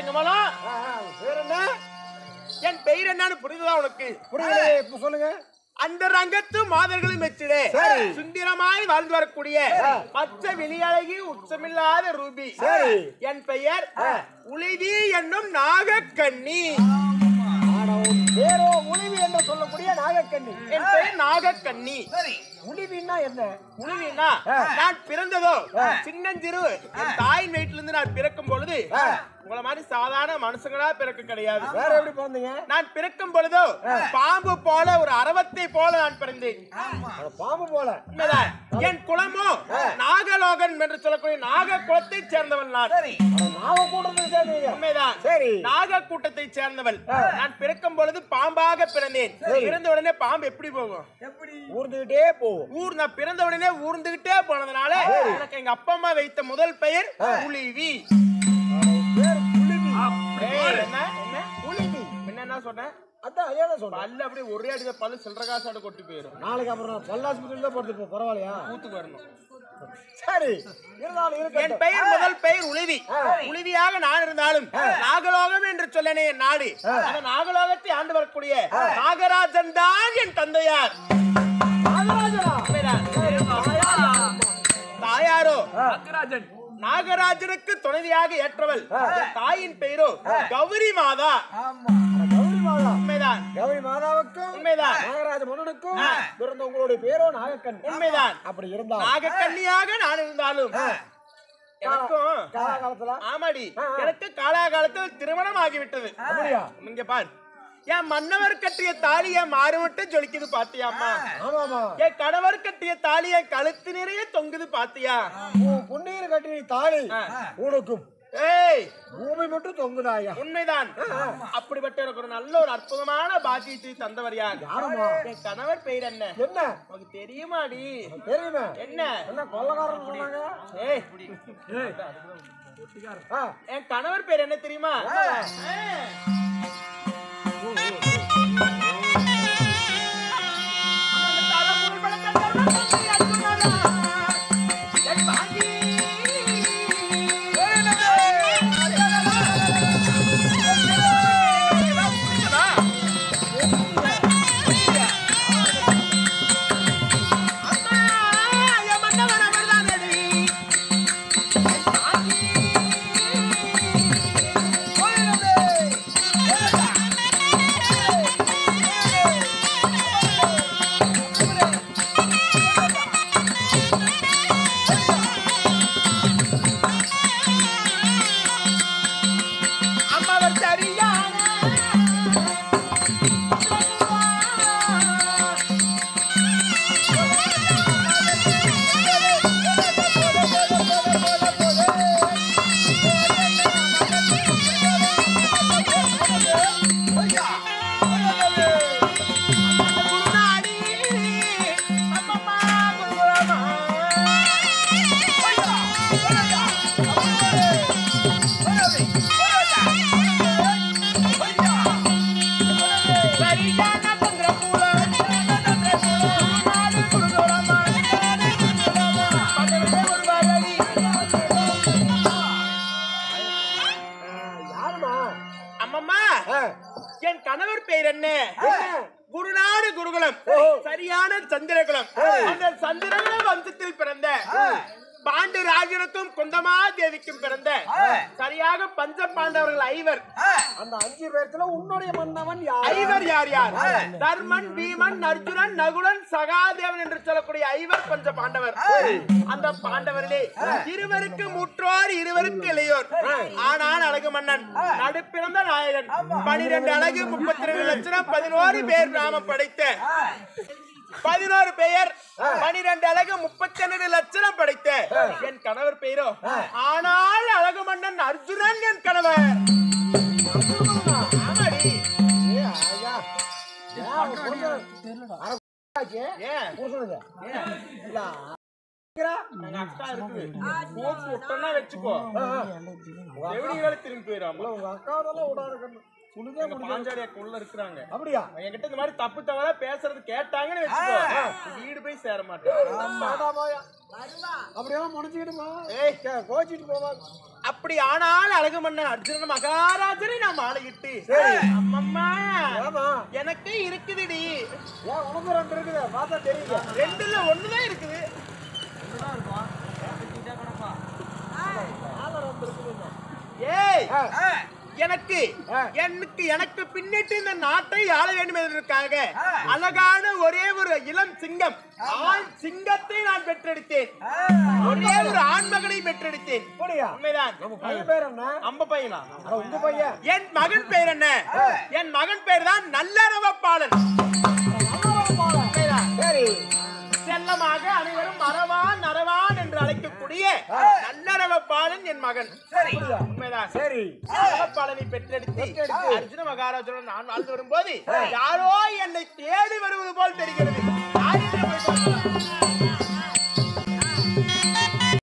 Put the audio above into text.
செங்கமலம். பேர் என்ன? என் பெயர் என்னன்னு புரியுதா உனக்கு? புரியல, இப்ப சொல்லுங்க. அந்த ரங்கத்து மாதர்களும் மெச்சிலே சுந்திரமாய் வாழ்ந்து வரக்கூடிய பச்சை வெளியழகி உச்சமில்லாத ரூபி. என் பெயர் உளிவி என்னும் நாகக்கண்ணி. பேரோ உளிவி என்று சொல்லக்கூடிய நாகக்கண்ணி. என் பெயர் நாகக்கண்ணி. உளிவின்னா என்ன? உளிவின்னா நான் பிறந்ததோ சின்னஞ்சிறு என் தாயின் வயிற்றில இருந்து நான் பிறக்கும் பொழுது உங்களை மாதிரி சாதாரண மனுஷங்களா பிறக்க கிடையாது. வேற எப்படி பிறந்தீங்க? நான் பிறக்கும் பொழுதோ பாம்பு போல ஒரு அரவத்தை போல நான் பிறந்தேன். பாம்பு போல? என் குலமோ நாகலோகன் என்று சொல்லக்கூடிய நாக குலத்தை சேர்ந்தவள் நான். உண்மைதான், நாக கூட்டத்தை சேர்ந்தவள். நான் பிறக்கும் பொழுது பாம்பாக பிறந்தேன். பிறந்த உடனே பாம்பு எப்படி போகும்? ஊர்ந்துகிட்டே போகும். நான் பிறந்த உடனே ஊர்ந்துகிட்டே போனதுனால எனக்கு எங்க அப்பா அம்மா வைத்த முதல் பெயர் உளிவி. என்ன சொன்னேன்? பல்லு அப்படியே ஒரே அடித பல்லு சில்லற காசாடு கொட்டி போயிடும். நாளைக்கு அப்புறம் பல்லாஸ்பத்திரியில தான் படுத்துட்டு பரவாயில்லையா? கூத்துக்கு வரணும். சரி, என் பெயர் முதல் பெயர் உளிவி. உளிவியாக நான் இருந்தாலும் நாகலோகம் என்று சொல்லனே என் நாடு. அந்த நாகலோகத்தை ஆண்டு வரக்கூடிய நாகராஜன் தான் என் தந்தையார். தாயாரோ நாகராஜனுக்கு துணைவியாக ஏற்றவள். தாயின் பெயரோ கௌரி மாதா. உண்மைதான், கௌரி மாதாவுக்கும் உண்மைதான் நாகராஜ மன்னனுக்கும் பிறந்த உங்களுடைய பேரோ நாகக்கண்ணி. உண்மைதான். அப்படி இருந்தா நாகக்கண்ணியாக நான் இருந்தாலும் எனக்கும் காலகாலத்துல ஆமாடி எனக்கு காலாகாலத்தில் திருமணம் ஆகிவிட்டது. அப்படியா? இங்க பார், என் மன்னவர் கட்டிய தாலி என் மாறு மட்டும் ஜொலிக்குது பாத்தியாமா? என் கணவர் கட்டிய தாலி என் கழுத்து நிறைய தொங்குது பாத்தியா? புண்ணீர் கட்டிய தாலி உனக்கும் பூமி மட்டும் தொங்குதாயா? உண்மைதான். அப்படிப்பட்ட எனக்கு ஒரு நல்ல ஒரு அற்புதமான பாக்கியத்தை தந்தவர் யார்? என் கணவர் பெயர் என்ன? என்ன உனக்கு தெரியுமாடி? தெரியுமே. என்ன என்ன கொள்ளக்காரன் சொன்னாங்க? என் கணவர் பேர் என்ன தெரியுமா? என் கணவர் பெயர் என்ன? குருநாடு குருகுலம், சரியான சந்திரகுலம். அந்த சந்திரகுல வம்சத்தில் பிறந்த பாண்டு ராஜனுக்கும் குந்தமா தேவிக்கும் பிறந்த சரியாக பஞ்ச பாண்டவர்கள் ஐவர். அந்த 5 பேர்த்துல உன்னுடைய மன்னவன் யார்? ஐவர் யார் யார்? தர்மன், பீமன், அர்ஜுனன், நகுலன், சகாதேவன் என்று சொல்லக்கூடிய ஐவர் பஞ்ச பாண்டவர். அந்த பாண்டவர்களே இருவருக்கு முற்றோர், இருவருக்கு இளையோர். ஆனால் அழகு மன்னன், நடுப்பிறந்த நாயகன், 12 அழகு, 32 லட்சம், 11 பேர் நாம படைத்த 11 பெயர், 12 அழகு, 32 லட்சம் படைத்த என் கணவர் பெயரோ. ஆனால் அழகு மன்னன் அர்ஜுனன் என் கணவர். ஏன் எங்க அக்கா இருக்குது கோச்சு விட்டோம்னா வச்சுக்கோ எவ்வளவு திரும்பி போயிடாம உங்க அக்காவெல்லாம் விடாது உனக்கே பாஞ்சாலி அக்கா உள்ள இருக்கிறாங்க அப்படியா என்கிட்ட இந்த மாதிரி தப்பு தவறா பேசுறது கேட்டாங்கன்னு வச்சுக்கோ வீடு போய் சேர மாட்டேன் அப்படியெல்லாம் முடிச்சுக்கிட்டுமா ஏய் கோச்சிட்டு போவாங்க அப்படி ஆனால் அழகு மன்னன் அர்ஜுனன் மகாராஜனை நான் மாலையிட்டு அம்மம்மா எனக்கு இருக்குதுடி ஏன் உனக்கு ரெண்டு இருக்குது பார்த்தா தெரியுது ரெண்டுல ஒண்ணுதான் இருக்குது ஏய் எனக்கு எனக்கு பின்னிட்டு இந்த நாட்டை ஆள வேண்டும் என்பதற்காக அழகான ஒரே ஒரு இளம் சிங்கம் ஆண் சிங்கத்தை நான் பெற்றெடுத்தேன் ஒரே ஒரு ஆண்மகனை பெற்றெடுத்தேன் உண்மைதான் பையன் பேர் என்ன அம்ப பையனா உங்க பையன் என் மகன் பெயர் என்ன என் மகன் பெயர் தான் நல்லரவப்பாளன் சரி செல்லமாக அனைவரும் மரவான் நரவான் என்று அழைக்கக்கூடிய நல்லரவப்பாளன் என் மகன் உண்மைதான் சரி நல்லரவப்பாளனை பெற்றெடுத்து அர்ஜுன மகாராஜனுடன் நான் வாழ்ந்து வரும்போது யாரோ என்னை தேடி வருவது போல் தெரிகிறது யார் என்று போய் பார்க்கலாம்.